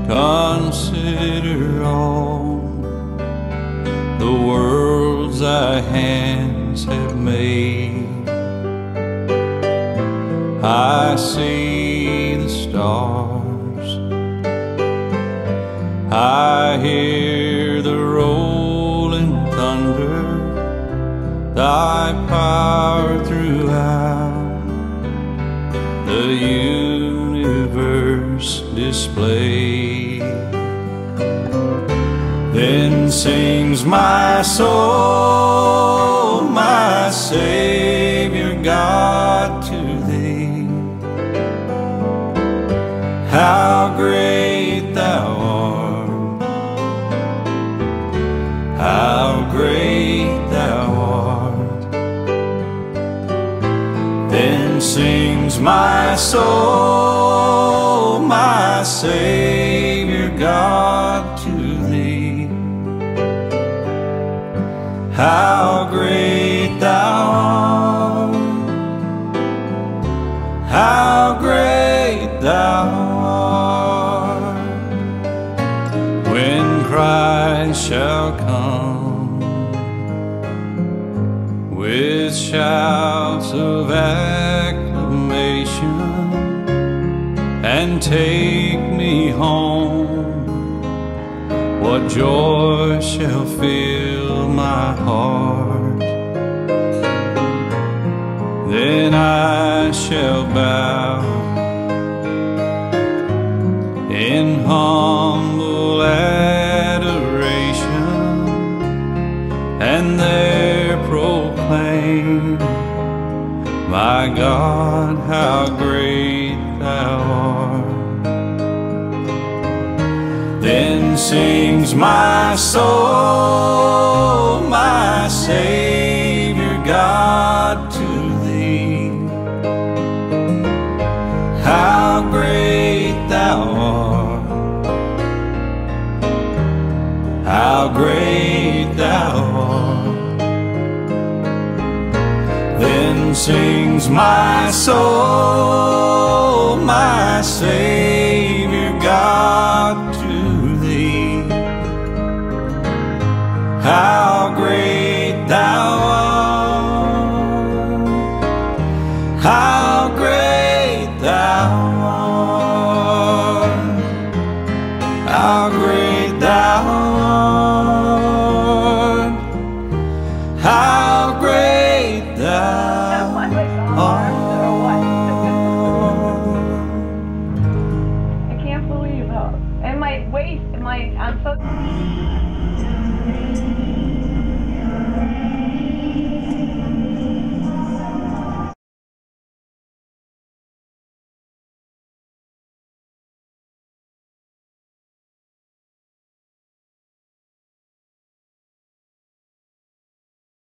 Consider all the worlds thy hands have made. I see the stars, I hear the rolling thunder, thy power throughout the universe displayed. Then sings my soul, my Savior God, to thee. How great thou art, how great thou art. Then sings my soul, my Savior God, to thee. How great thou art, how great thou art. When Christ shall come with shouts of acclamation and take me home, what joy shall fill my heart. Then I shall bow in humble adoration and there proclaim, my God, how great thou art. Then sings my soul, my Savior God, to thee. How great thou art, how great thou art. Then sings my soul, my Savior God, to thee. How great thou art, how great thou art.